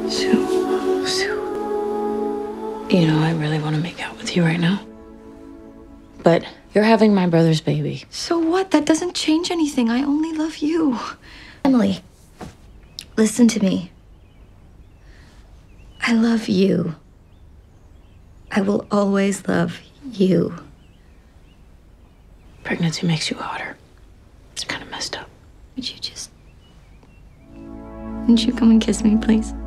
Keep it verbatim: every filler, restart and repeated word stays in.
Sue, Sue. You know, I really want to make out with you right now. But you're having my brother's baby. So what? That doesn't change anything. I only love you. Emily, listen to me. I love you. I will always love you. Pregnancy makes you hotter. It's kind of messed up. Would you just... Wouldn't you come and kiss me, please?